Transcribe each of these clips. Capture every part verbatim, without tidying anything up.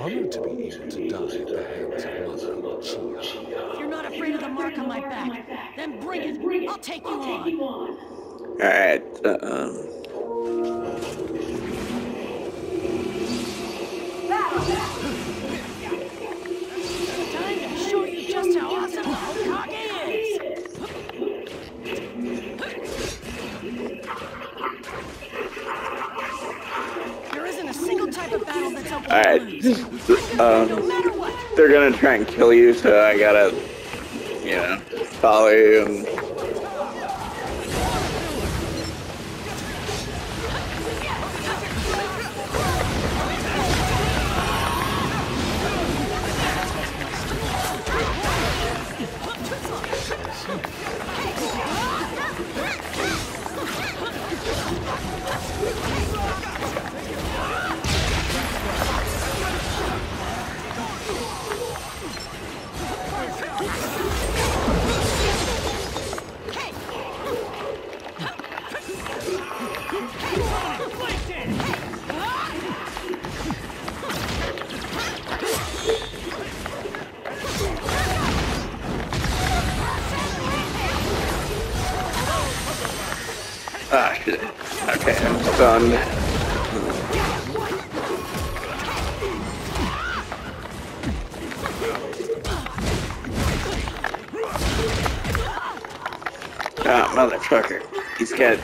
honored to be able to die at the hands of Mother Lucia. If you're not afraid of the mark on my back, then bring it. I'll take you on. Alright, uh, um... Time to show you just how awesome the Hokage is. There isn't a single type of battle that's okay Alright, to lose. um... No matter what. they're gonna try and kill you, so I gotta, you know, follow you and... Ah, shit. Okay, I'm stunned. Ah, motherfucker. He's got...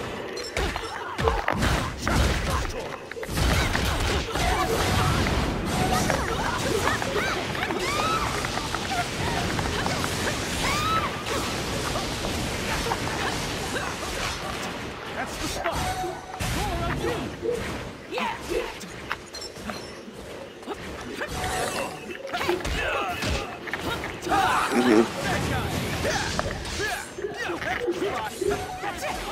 That's the spot. Roll up you. Yeah. Mm-hmm. That's it.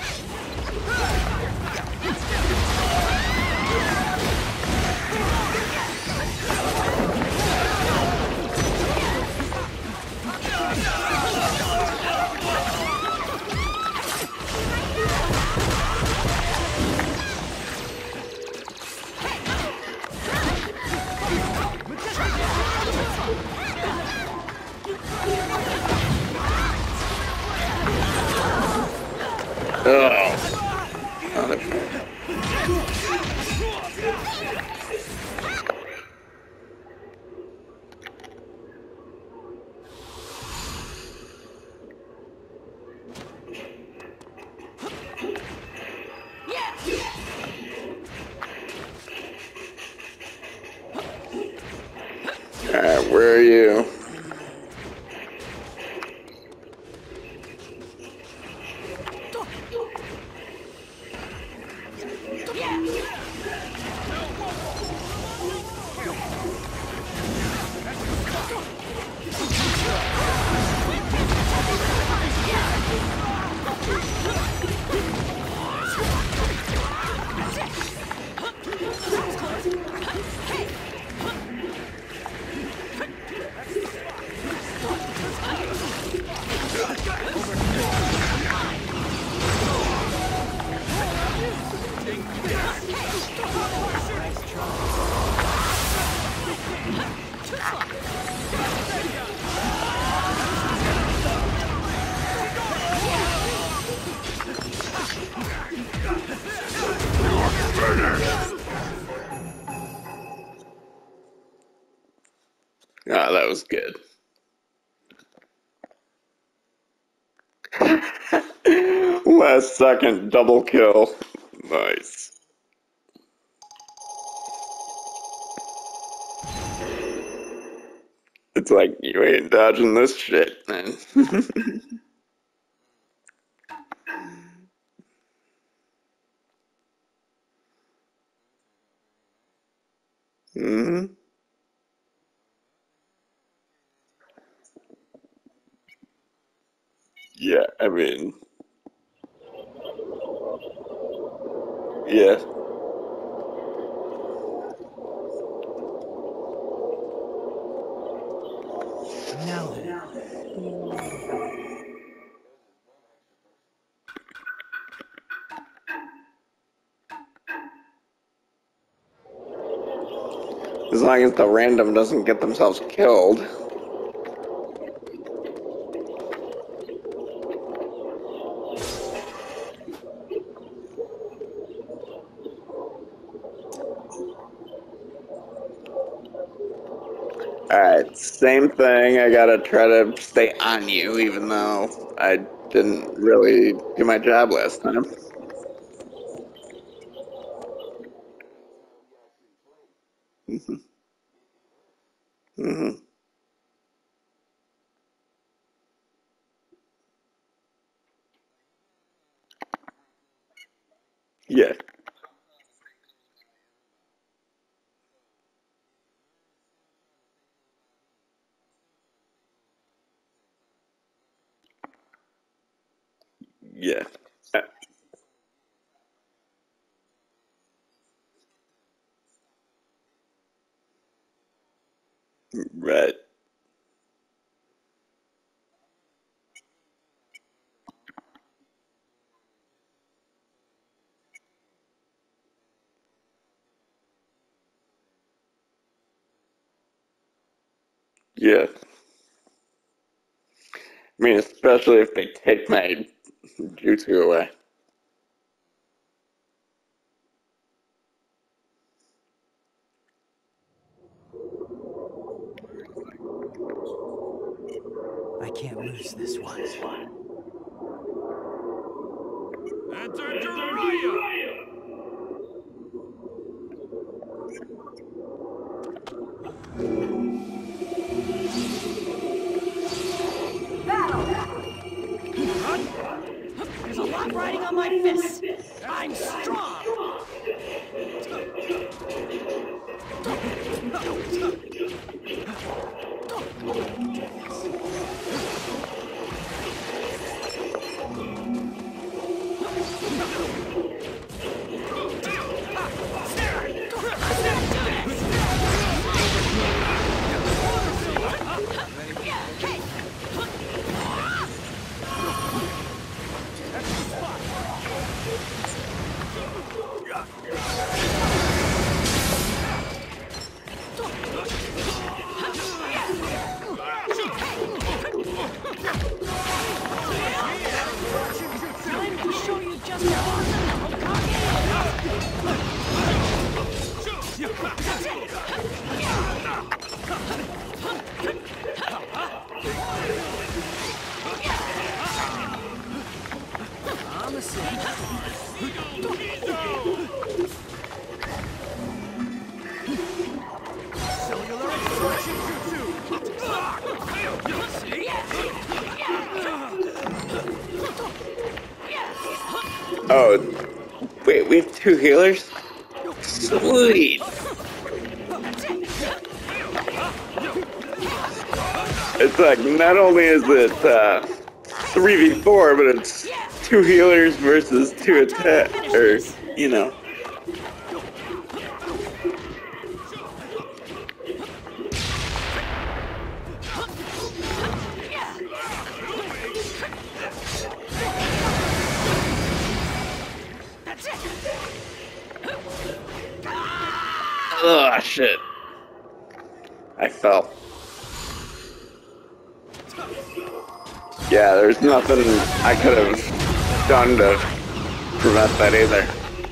Oh. Motherfucker. Alright, where are you? Ah, that was good. Last second double kill. Nice. It's like, you ain't dodging this shit, man. Mm-hmm. Yeah, I mean... Yeah. Now then. As long as the random doesn't get themselves killed. Alright, same thing. I gotta try to stay on you, even though I didn't really do my job last time. Mm-hmm. Mm-hmm. Yeah. Yeah. Uh, Right. Yeah. I mean, especially if they take my jutsu away. I can't lose this one. Enter Jiraiya! There's a lot riding on my fists. I'm strong. Time to show you just how awesome the Hokage is. On the scene. Cellular extraction jutsu! Oh, wait, we have two healers? Sweet! It's like, not only is it uh, three v four, but it's two healers versus two attack, or, you know. Ugh, shit. I fell. Yeah, there's nothing I could have done to prevent that either.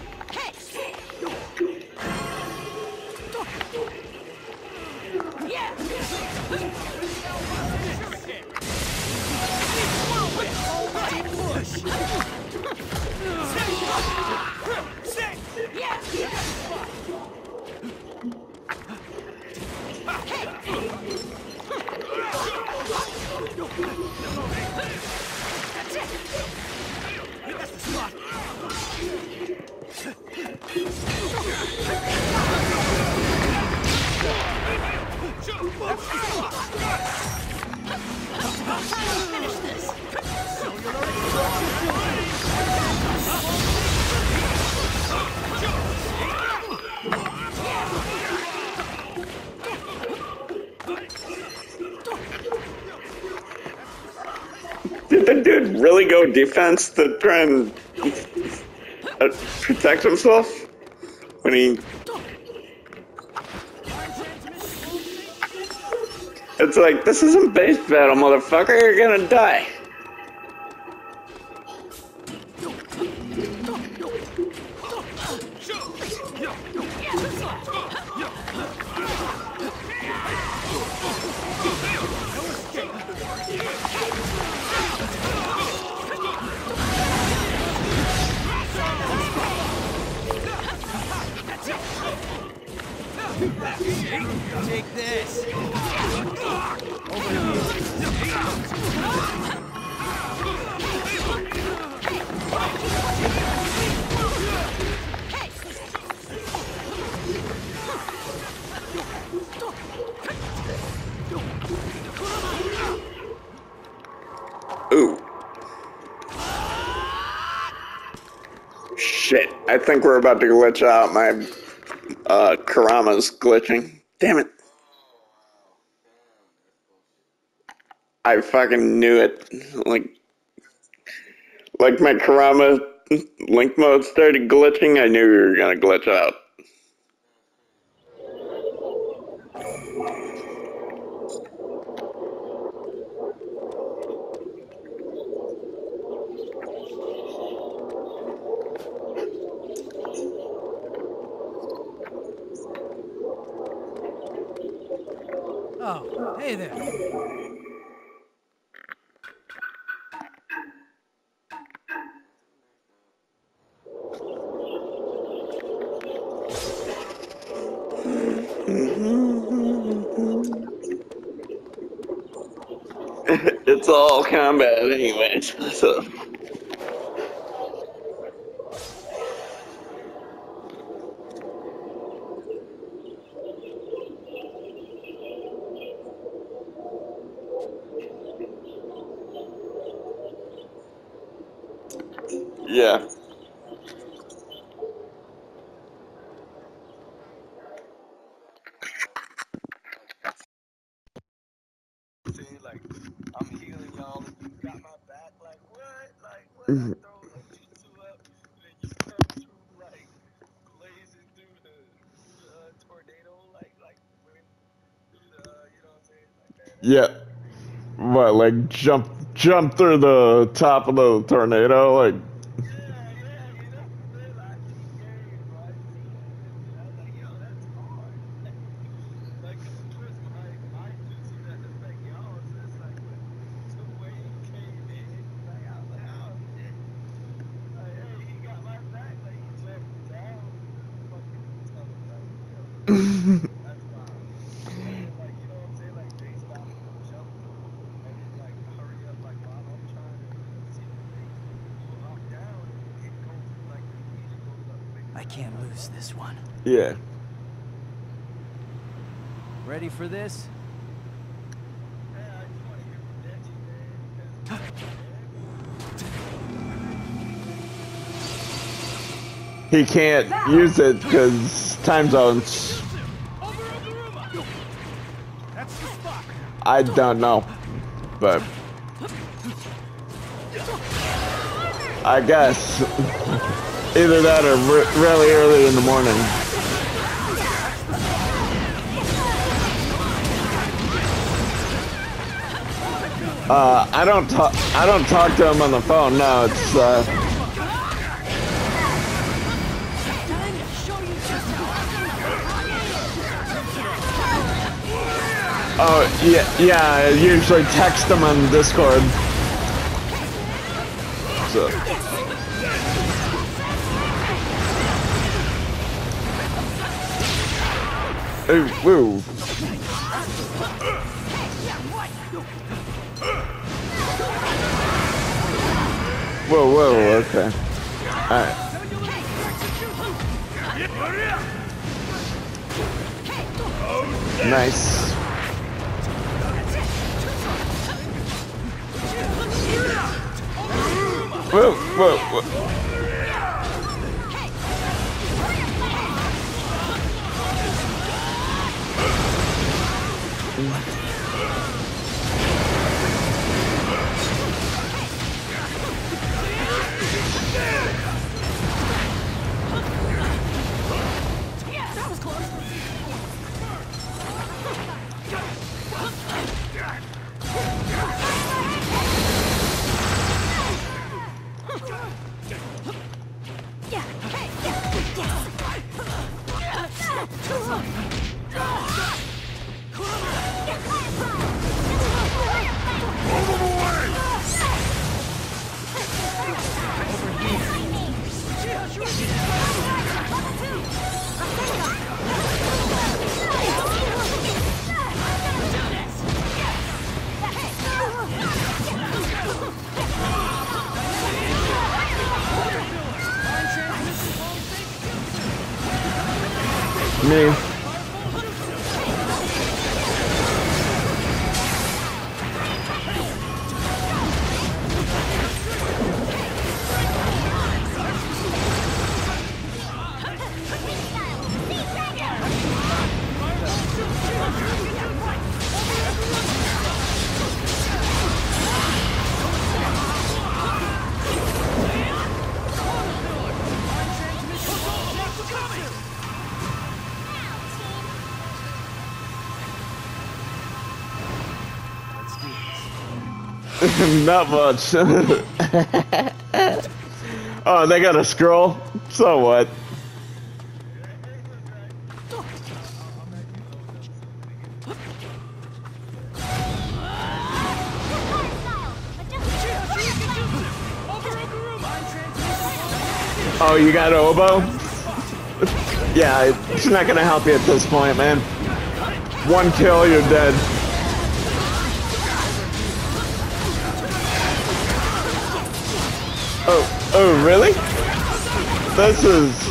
Did the dude really go defense to try and uh, protect himself? When he... It's like, this isn't base battle, motherfucker. You're gonna die. Take this. Ooh. Shit. I think we're about to glitch out. My uh, Kurama's glitching. Damn it. I fucking knew it. Like, like my Kurama link mode started glitching, I knew we were gonna glitch out. Oh, hey there. It's all combat anyways, so. Yeah. Like, I'm healing y'all, and you got my back. Like, what? Like, what? I throw a jutsu up, and then you come through, like, blazing through the, through the uh, tornado, like, like, when, through the, uh, you know what I'm saying? Like that. Yeah. What, like jump jump through the top of the tornado? Like, Yeah, yeah, you know what I'm saying? Like, I see games, bro. I see it. I was like, yo, that's hard. Like, cause of course, my, my jutsu doesn't affect y'all, so it's like, when the wave came in, like, I was like, oh, shit. Like, hey, he got my back, like, he jumped down the fucking tunnel, like, yo, that's wild. And then, like, you know what I'm saying, like, they stopped the jump, and then, like, hurry up, like, while I'm trying to see the thing, you hop down, and it goes, like, the meter goes up quicker. I can't lose this one. yeah. Ready for this? Yeah, I just want to hear from Deji, man, 'cause, He can't use it because time zones. Over Oguruma! That's the spot. I don't know. But I guess either that or re- really early in the morning. Uh, I don't talk. I don't talk to him on the phone. No, it's. Uh, Time to show you just how awesome oh yeah, yeah. I usually text him on Discord. So. Ooh, ooh. Whoa, whoa, okay. Alright. Nice. Whoa, whoa, whoa. That was close. Me. Not much. Oh, they got a scroll? So what? Oh, you got oboe? Yeah, it's not gonna help you at this point, man. One kill, you're dead. Oh, oh, really? This is...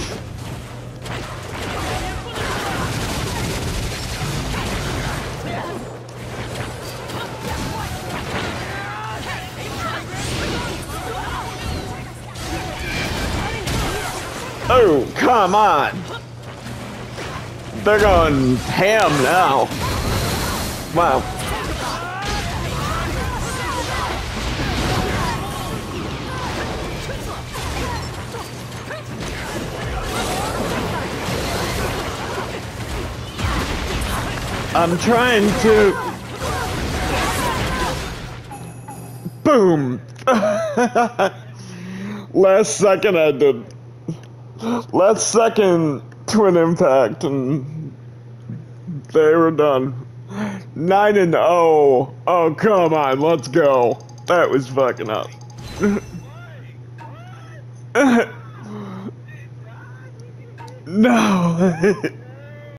Oh, come on! They're going ham now. Wow. I'm trying to... Boom! Last second I did... Last second twin impact and... They were done. nine and oh. Oh, come on, let's go. That was fucking up. No!